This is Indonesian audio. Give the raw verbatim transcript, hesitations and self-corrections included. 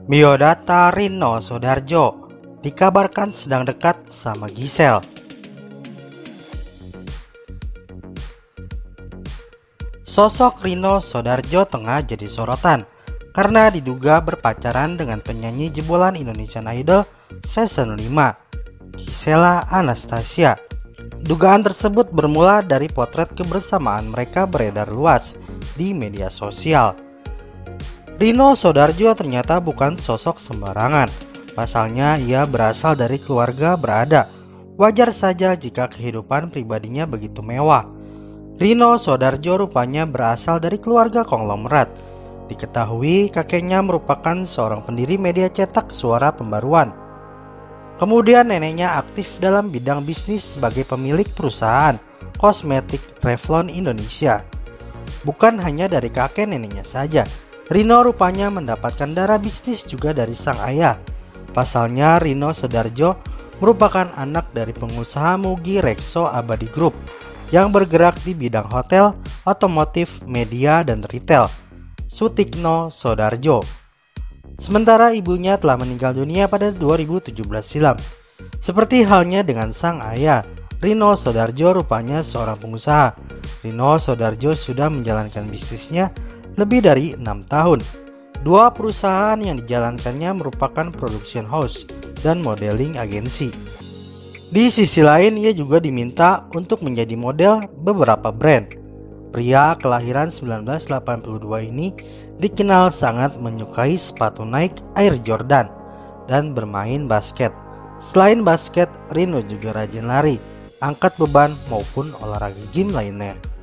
Biodata Rino Sodarjo dikabarkan sedang dekat sama Giselle. Sosok Rino Sodarjo tengah jadi sorotan karena diduga berpacaran dengan penyanyi jebolan Indonesian Idol Season lima, Gisela Anastasia. Dugaan tersebut bermula dari potret kebersamaan mereka beredar luas di media sosial. Rino Sodarjo ternyata bukan sosok sembarangan. Pasalnya ia berasal dari keluarga berada. Wajar saja jika kehidupan pribadinya begitu mewah. Rino Sodarjo rupanya berasal dari keluarga konglomerat. Diketahui kakeknya merupakan seorang pendiri media cetak Suara Pembaruan. Kemudian neneknya aktif dalam bidang bisnis sebagai pemilik perusahaan kosmetik Revlon Indonesia. Bukan hanya dari kakek neneknya saja, Rino rupanya mendapatkan darah bisnis juga dari sang ayah. Pasalnya Rino Sodarjo merupakan anak dari pengusaha Mugi Rekso Abadi Group yang bergerak di bidang hotel, otomotif, media, dan retail, Sutikno Sodarjo. Sementara ibunya telah meninggal dunia pada dua ribu tujuh belas silam. Seperti halnya dengan sang ayah, Rino Sodarjo rupanya seorang pengusaha. Rino Sodarjo sudah menjalankan bisnisnya lebih dari enam tahun. Dua perusahaan yang dijalankannya merupakan production house dan modeling agensi. Di sisi lain, ia juga diminta untuk menjadi model beberapa brand. Pria kelahiran seribu sembilan ratus delapan puluh dua ini dikenal sangat menyukai sepatu Nike Air Jordan dan bermain basket. Selain basket, Rino juga rajin lari, angkat beban maupun olahraga gym lainnya.